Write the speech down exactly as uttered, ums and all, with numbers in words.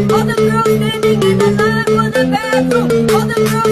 All the girls standing in the line for the bathroom. All the girls